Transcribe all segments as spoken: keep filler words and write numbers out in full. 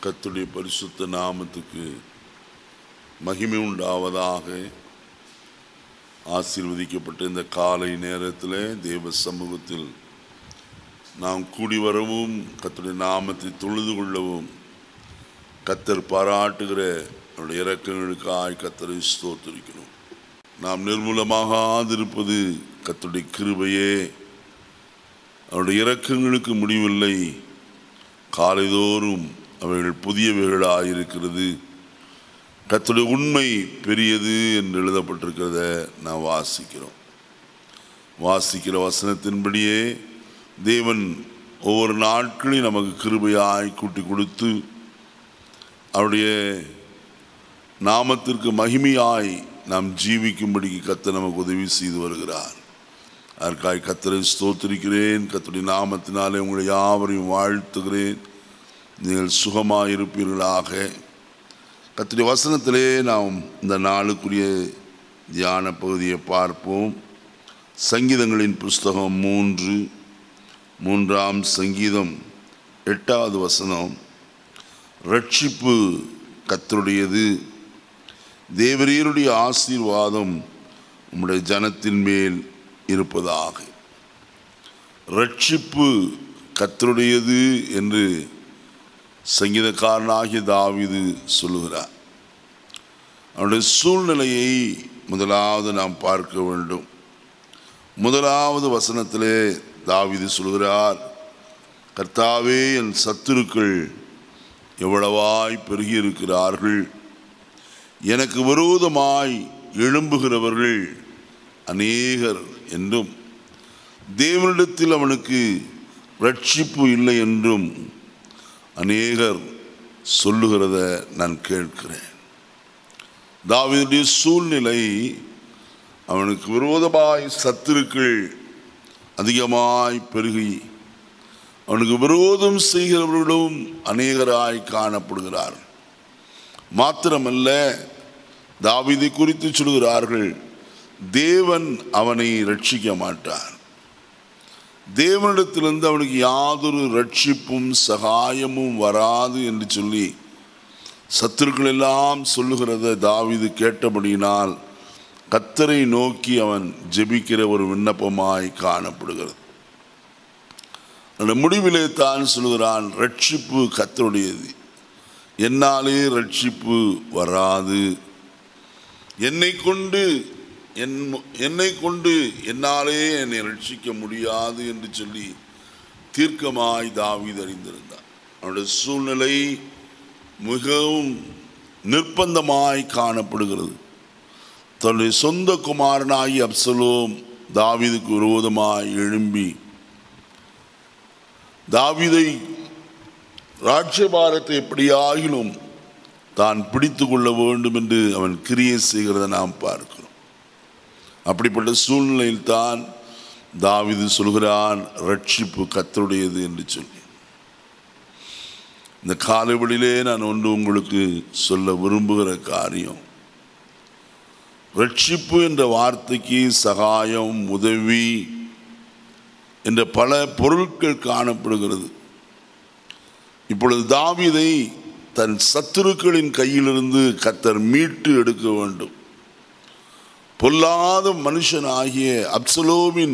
கர்த்தருடைய பரிசுத்த நாமத்துக்கு மகிமை உண்டாவதாக. ஆசீர்வதிக்கப்பட்ட இந்த காலை நேரத்தில் தேவ சமூகத்தில் நாம் கூடி வரவும் கர்த்தருடைய நாமத்தை தொழுது கொள்ளவும் கர்த்தர் பாராட்டுகிற அவருடைய இரக்கங்களுக்காய் கர்த்தரை ஸ்தோத்திரிக்கிறோம். நாம் நிர்மூலமாகாதிருப்பது கர்த்தருடைய கிருபையே. அவருடைய இரக்கங்களுக்கு முடிவில்லை, காலைதோறும் அவைகள் புதியவைகளாயிருக்கிறது. கர்த்தருடைய உண்மை பெரியது என்று எழுதப்பட்டிருக்கிறத நாம் வாசிக்கிறோம். வாசிக்கிற வசனத்தின்படியே தேவன் ஒவ்வொரு நாட்களையும் நமக்கு கிருபையாய் கூட்டி கொடுத்து அவருடைய நாமத்திற்கு மகிமையாய் நாம் ஜீவிக்கும்படிக்கு கர்த்தர் நமக்கு உதவி செய்து வருகிறார். அதற்காக கர்த்தரை ஸ்தோத்திரிக்கிறேன். கர்த்தருடைய நாமத்தினாலே உங்களை யாவரையும் வாழ்த்துகிறேன். நீங்கள் சுகமாக இருப்பீர்களாக. கர்த்தருடைய வசனத்திலே நாம் இந்த நாளுக்குரிய தியான பகுதியை பார்ப்போம். சங்கீதங்களின் புஸ்தகம் மூன்று மூன்றாம் சங்கீதம் எட்டாவது வசனம். ரட்சிப்பு கர்த்தருடையது, தேவரீருடைய ஆசீர்வாதம் உம்முடைய ஜனத்தின் மேல் இருப்பதாக. ரட்சிப்பு கர்த்தருடையது என்று சங்கீதக்காரனாகிய தாவீது சொல்லுகிறார். அவருடைய சூழ்நிலையை முதலாவது நாம் பார்க்க வேண்டும். முதலாவது வசனத்திலே தாவீது சொல்கிறார், கர்த்தாவே, என் சத்துருக்கள் எவ்வளவாய் பெருகி இருக்கிறார்கள், எனக்கு விரோதமாய் எழும்புகிறவர்கள் அநேகர் என்றும் தேவனிடத்தில் அவனுக்கு ரட்சிப்பு இல்லை என்றும் அநேகர் சொல்லுகிறத நான் கேட்கிறேன். தாவீதுடைய சூழ்நிலை, அவனுக்கு விரோதமாய் சத்துருக்கள் அதிகமாய் பெருகி அவனுக்கு விரோதம் செய்கிறவர்களும் அநேகராய் காணப்படுகிறார். மாத்திரமல்ல, தாவீதை குறித்து சொல்கிறார்கள், தேவன் அவனை ரட்சிக்க மாட்டார், தேவனிடத்திலிருந்து அவனுக்கு யாதொரு ரட்சிப்பும் சகாயமும் வராது என்று சொல்லி சத்துருக்கள் எல்லாம் சொல்லுகிறத தாவீது கேட்டபடியினால் கர்த்தரை நோக்கி அவன் ஜெபிக்கிற ஒரு விண்ணப்பமாய் காணப்படுகிறது. அந்த முடிவிலே தான் சொல்கிறான், ரட்சிப்பு கர்த்தருடையது, என்னாலே ரட்சிப்பு வராது, என்னை கொண்டு என் என்னை கொண்டு என்னாலே என்னை ரட்சிக்க முடியாது என்று சொல்லி தீர்க்கமாய் தாவீது அறிந்திருந்தார். அவனுடைய சூழ்நிலை மிகவும் நிர்பந்தமாய் காணப்படுகிறது. தன்னுடைய சொந்த குமாரனாகி அப்சலோம் தாவீதுக்கு விரோதமாய் எழும்பி தாவீதை ராஜ்யபாரத்தை எப்படியாகிலும் தான் பிடித்து கொள்ள வேண்டும் என்று அவன் கிரியை செய்கிறத நாம் பார்க்கிறோம். அப்படிப்பட்ட சூழ்நிலையில் தான் தாவீது சொல்கிறான், ரட்சிப்பு கர்த்தருடையது என்று சொல்லி. இந்த காலைவெளியிலே நான் ஒன்று உங்களுக்கு சொல்ல விரும்புகிற காரியம், ரட்சிப்பு என்ற வார்த்தைக்கு சகாயம், உதவி என்ற பல பொருட்கள் காணப்படுகிறது. இப்பொழுது தாவீதை தன் சத்துருக்களின் கையிலிருந்து கர்த்தர் மீட்டு எடுக்க வேண்டும். பொல்லாத மனுஷனாகிய அப்சலோமின்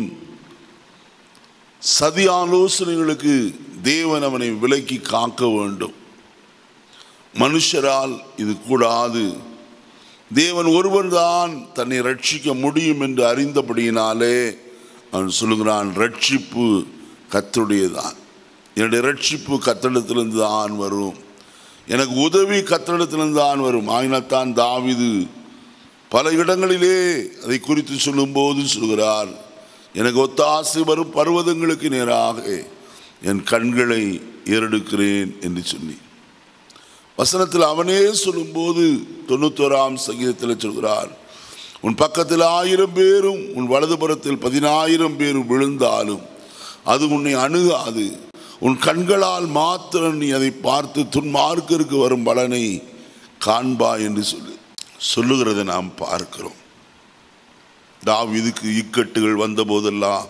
சதி ஆலோசனைகளுக்கு தேவன் அவனை விலக்கி காக்க வேண்டும். மனுஷரால் இது கூடாது, தேவன் ஒருவர் தான் தன்னை ரட்சிக்க முடியும் என்று அறிந்தபடியினாலே அவன் சொல்லுகிறான், ரட்சிப்பு கர்த்தருடையதான், என்னுடைய ரட்சிப்பு கர்த்தரிடத்திலிருந்து தான் வரும், எனக்கு உதவி கர்த்தரிடத்திலிருந்து தான் வரும். ஆயினத்தான் தாவீது பல இடங்களிலே அதை குறித்து சொல்லும்போது சொல்கிறார், எனக்கு ஒத்தாசை வரும் பர்வதங்களுக்கு நேராக என் கண்களை ஏறெடுக்கிறேன் என்று சொல்லி வசனத்தில் அவனே சொல்லும்போது தொண்ணூத்தோராம் சங்கீதத்தில் சொல்கிறார், உன் பக்கத்தில் ஆயிரம் பேரும் உன் வலதுபுறத்தில் பதினாயிரம் பேரும் விழுந்தாலும் அது உன்னை அணுகாது, உன் கண்களால் மாத்திரம் நீ அதை பார்த்து துன்மார்க்கருக்கு வரும் பலனை காண்பா என்று சொல்லி சொல்லுகிறதை நாம் பார்க்கிறோம். தாவீதுக்கு இக்கட்டுகள் வந்த போதெல்லாம்,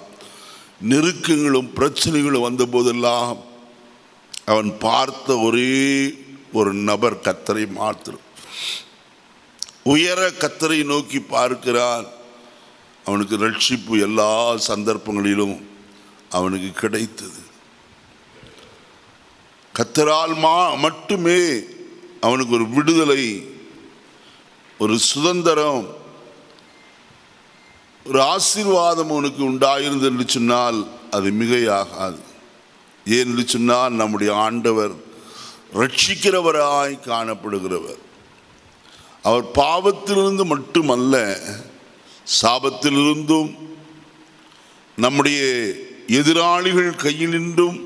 நெருக்கங்களும் பிரச்சனைகளும் வந்த போதெல்லாம் அவன் பார்த்த ஒரே ஒரு நபர் கர்த்தரை மாத்திரம் உயர கர்த்தரை நோக்கி பார்க்கிறான், அவனுக்கு ரட்சிப்பு எல்லா சந்தர்ப்பங்களிலும் அவனுக்கு கிடைத்தது. கர்த்தரால் மா மட்டுமே அவனுக்கு ஒரு விடுதலை, ஒரு சுதந்திரம், ஒரு ஆசீர்வாதம் அவனுக்கு உண்டாயிருந்தது என்று சொன்னால் அது மிகையாகாது. ஏன் என்று சொன்னால் நம்முடைய ஆண்டவர் ரட்சிக்கிறவராய் காணப்படுகிறவர். அவர் பாவத்திலிருந்து மட்டுமல்ல, சாபத்திலிருந்தும் நம்முடைய எதிராளிகள் கையிலிருந்தும்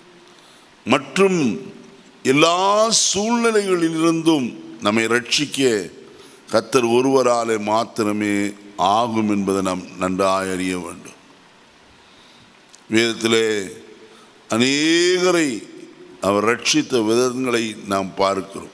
மற்றும் எல்லா சூழ்நிலைகளிலிருந்தும் நம்மை ரட்சிக்க கர்த்தர் ஒருவராலே மாத்திரமே ஆகும் என்பதை நாம் நன்றாய் அறிய வேண்டும். வேதத்திலே அநேகரை அவர் ரட்சித்த விதங்களை நாம் பார்க்கிறோம்.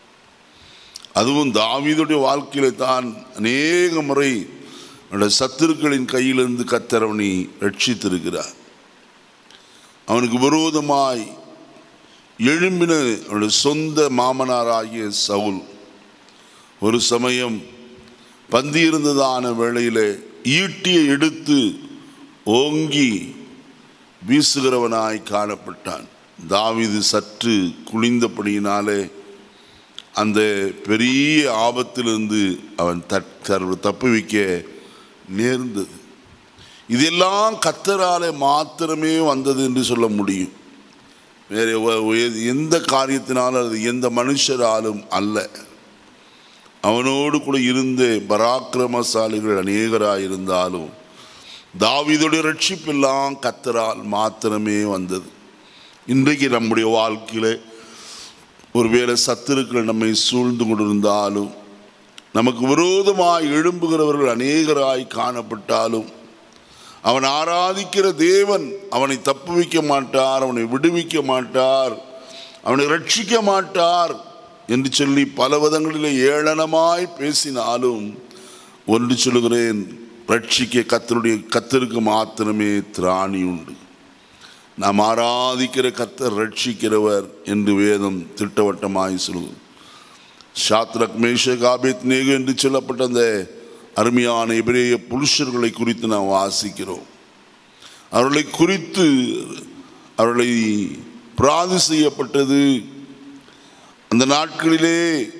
அதுவும் தாவீதுடைய வாழ்க்கையில தான் அநேக முறை அவனுடைய சத்துருக்களின் கையிலிருந்து கர்த்தர் அவனை ரட்சித்திருக்கிறார். அவனுக்கு விரோதமாய் எழும்பின அவனுடைய சொந்த மாமனாராகிய சவுல் ஒரு சமயம் பந்தியிருந்ததான வேளையிலே ஈட்டியை எடுத்து ஓங்கி வீசுகிறவனாய் காணப்பட்டான். தாவீது சற்று குனிந்தபடியினாலே அந்த பெரிய ஆபத்திலிருந்து அவன் தப்புவிக்க நேர்ந்தது. இதெல்லாம் கர்த்தராலே மாத்திரமே வந்தது என்று சொல்ல முடியும். வேற எந்த காரியத்தினாலும் அது எந்த மனுஷராலும் அல்ல. அவனோடு கூட இருந்த பராக்கிரமசாலிகள் அநேகராயிருந்தாலும் தாவீதுடைய ரட்சிப்பெல்லாம் கர்த்தரால் மாத்திரமே வந்தது. இன்றைக்கு நம்முடைய வாழ்க்கையில ஒருவேளை சத்துருக்கள் நம்மை சூழ்ந்து கொண்டிருந்தாலும், நமக்கு விரோதமாய் எழும்புகிறவர்கள் அநேகராய் காணப்பட்டாலும், அவன் ஆராதிக்கிற தேவன் அவனை தப்புவிக்க மாட்டார், அவனை விடுவிக்க மாட்டார், அவனை ரட்சிக்க மாட்டார் என்று சொல்லி பல விதங்களிலே ஏளனமாய் பேசினாலும் ஒன்று சொல்லுகிறேன், ரட்சிக்க கர்த்தருடைய கர்த்தருக்கு மாத்திரமே திராணி உண்டு. நாம் ஆராதிக்கிற கர்த்தர் ரட்சிக்கிறவர் என்று வேதம் திட்டவட்டமாய் சொல்லுவது. ஷாத்ரக் மேஷக் ஆபேத்நேகோ என்று சொல்லப்பட்ட அந்த அருமையான எபிரேய புருஷர்களை குறித்து நாம் வாசிக்கிறோம். அவர்களை குறித்து அவர்களை பிரார்த்தனை செய்யப்பட்டது. அந்த நாட்களிலே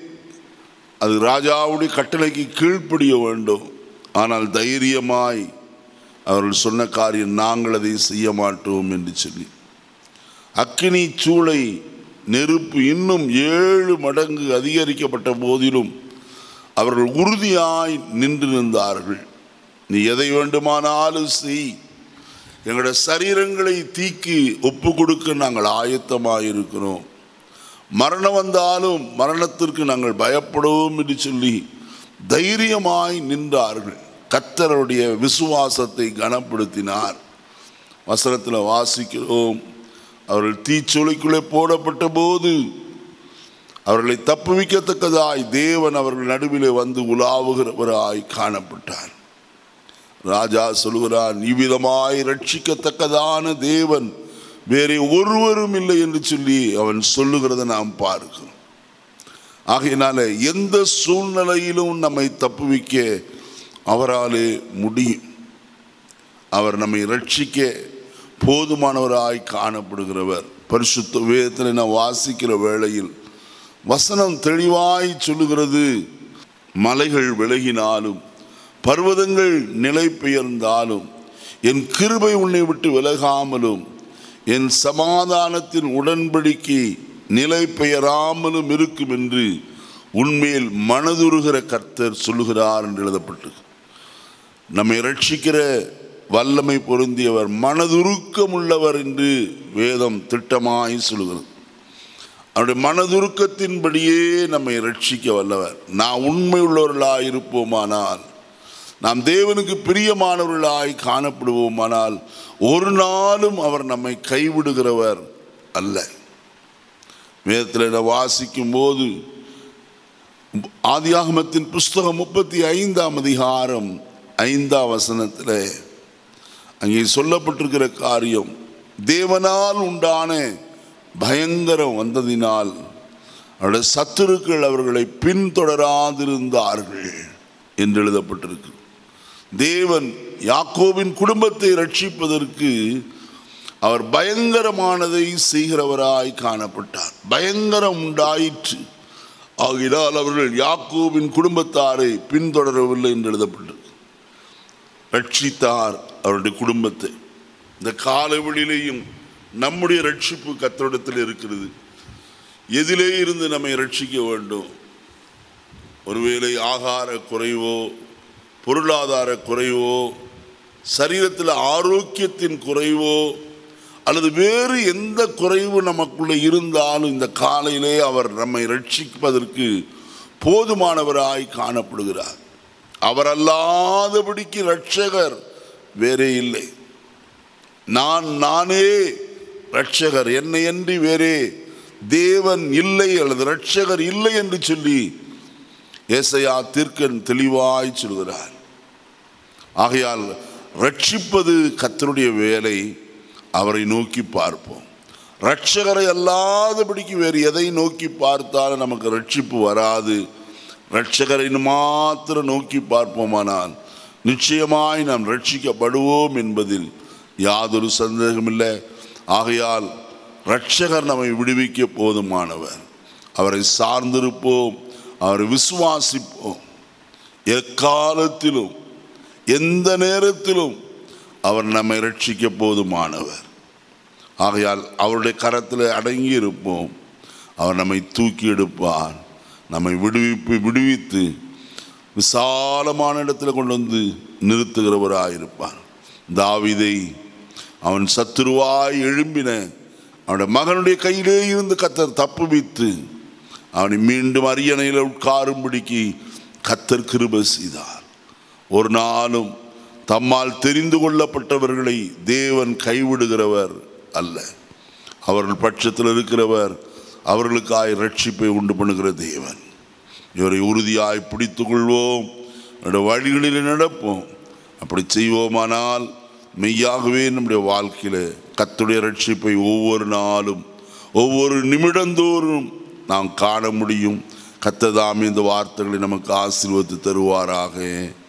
அது ராஜாவுடைய கட்டளைக்கு கீழ்ப்படிய வேண்டும். ஆனால் தைரியமாய் அவர்கள் சொன்ன காரியம், நாங்கள் அதை செய்ய மாட்டோம் என்று சொல்லி அக்கினி சூளை நெருப்பு இன்னும் ஏழு மடங்கு அதிகரிக்கப்பட்ட போதிலும் அவர்கள் உறுதியாய் நின்று நின்றார்கள். நீ எதை வேண்டுமானாலும் செய், எங்களுடைய சரீரங்களை தீக்கி ஒப்பு கொடுக்க நாங்கள் ஆயத்தமாயிருக்கிறோம், மரணம் வந்தாலும் மரணத்திற்கு நாங்கள் பயப்படுவோம் என்று சொல்லி தைரியமாய் நின்றார்கள். கர்த்தருடைய விசுவாசத்தை கனப்படுத்தினார். வசனத்தில் வாசிக்கிறோம், அவர்கள் தீச்சொலைக்குள்ளே போடப்பட்ட போது அவர்களை தப்புவிக்கத்தக்கதாய் தேவன் அவர்கள் நடுவிலே வந்து உலாவுகிறவராய் காணப்பட்டார். ராஜா சொல்கிறான், இவ்விதமாய் ரட்சிக்கத்தக்கதான தேவன் வேறு ஒருவரும் இல்லை என்று சொல்லி அவன் சொல்லுகிறத நாம் பார்க்கிறோம். ஆகையினால எந்த சூழ்நிலையிலும் நம்மை தப்புவிக்க அவராலே முடியும். அவர் நம்மை ரட்சிக்க போதுமானவராய் காணப்படுகிறவர். பரிசுத்த வேதத்தில் நான் வாசிக்கிற வேளையில் வசனம் தெளிவாய் சொல்லுகிறது, மலைகள் விலகினாலும் பர்வதங்கள் நிலை பெயர்ந்தாலும் என் கிருபை உன்னை விட்டு விலகாமலும் என் சமாதானத்தின் உடன்படிக்கை நிலை பெயராமலும் இருக்கும் என்று உண்மையில் மனதுருகிற கர்த்தர் சொல்லுகிறார் என்று எழுதப்பட்டு, நம்மை ரட்சிக்கிற வல்லமை பொருந்தியவர், மனதுருக்கம் உள்ளவர் என்று வேதம் திட்டமாய் சொல்லுகிறது. அவருடைய மனதுருக்கத்தின்படியே நம்மை ரட்சிக்க வல்லவர். நாம் உண்மை உள்ளவர்களாய் இருப்போமானால், நாம் தேவனுக்கு பிரியமானவர்களாய் காணப்படுவோமானால் ஒரு நாளும் அவர் நம்மை கைவிடுகிறவர் அல்ல. வேதத்தில் வாசிக்கும் போது ஆதியாகமத்தின் புஸ்தகம் முப்பத்தி ஐந்தாம் அதிகாரம் ஐந்தாம் வசனத்தில் அங்கே சொல்லப்பட்டிருக்கிற காரியம், தேவனால் உண்டான பயங்கரம் வந்ததினால் அவருடைய சத்துருக்கள் அவர்களை பின்தொடராதிருந்தார்கள் என்று எழுதப்பட்டிருக்கு. தேவன் யாக்கோபின் குடும்பத்தை ரட்சிப்பதற்கு அவர் பயங்கரமானதை செய்கிறவராய் காணப்பட்டார். பயங்கரம் உண்டாயிற்று. ஆகினால் அவர்கள் யாக்கோபின் குடும்பத்தாரை பின்தொடரவில்லை என்று எழுதப்பட்டிருக்கு. ரட்சித்தார் அவருடைய குடும்பத்தை. இந்த காலவெளியிலேயும் நம்முடைய ரட்சிப்பு கர்த்தரிடத்தில் இருக்கிறது. எதிலே இருந்து நம்மை ரட்சிக்க வேண்டும்? ஒருவேளை ஆகார குறைவோ, பொருளாதார குறைவோ, சரீரத்தில் ஆரோக்கியத்தின் குறைவோ, அல்லது வேறு எந்த குறைவு நமக்குள்ளே இருந்தாலும் இந்த காலையிலே அவர் நம்மை ரட்சிப்பதற்கு போதுமானவராய் காணப்படுகிறார். அவர் அல்லாதபடிக்கு இரட்சகர் வேறே இல்லை. நான் நானே இரட்சகர், என்னை அன்றி வேறே தேவன் இல்லை அல்லது இரட்சகர் இல்லை என்று சொல்லி ஏசாயா தீர்க்கன் தெளிவாய் சொல்கிறார். ஆகையால் ரட்சிப்பது கர்த்தருடைய வேலை. அவரை நோக்கி பார்ப்போம். இரட்சகரை அல்லாதபடிக்கு வேறு எதை நோக்கி பார்த்தாலும் நமக்கு ரட்சிப்பு வராது. இரட்சகரை மாத்திரம் நோக்கி பார்ப்போமானால் நிச்சயமாய் நாம் ரட்சிக்கப்படுவோம் என்பதில் யாதொரு சந்தேகமில்லை. ஆகையால் இரட்சகர் நம்மை விடுவிக்க போதுமானவர். அவரை சார்ந்திருப்போம், அவரை விசுவாசிப்போம். எக்காலத்திலும் எந்த நேரத்திலும் அவர் நம்மை ரட்சிக்க போதுமானவர். ஆகையால் அவருடைய கரத்தில் அடங்கி இருப்போம். அவர் நம்மை தூக்கி எடுப்பார், நம்மை விடுவிப்பு விடுவித்து விசாலமான இடத்துல கொண்டு வந்து நிறுத்துகிறவராயிருப்பார். தாவீதை அவன் சத்துருவாய் எழும்பின அவனுடைய மகனுடைய கையிலே இருந்து கர்த்தர் தப்புவித்து அவனை மீண்டும் அரியணையில் உட்காரும்படிக்கு கர்த்தர் கிருபை செய்தார். ஒரு நாளும் தம்மால் தெரிந்து கொள்ளப்பட்டவர்களை தேவன் கைவிடுகிறவர் அல்ல. அவர்கள் பட்சத்தில் இருக்கிறவர் அவர்களுக்காய் ரட்சிப்பை உண்டு பண்ணுகிற தேவன். இவரை உறுதியாய் பிடித்து கொள்வோம், வழிகளில் நடப்போம். அப்படி செய்வோமானால் மெய்யாகவே நம்முடைய வாழ்க்கையில் கர்த்தருடைய ரட்சிப்பை ஒவ்வொரு நாளும் ஒவ்வொரு நிமிடந்தோறும் நாம் காண முடியும். கர்த்தர் தாமே இந்த வார்த்தைகளை நமக்கு ஆசீர்வதித்து தருவாராக.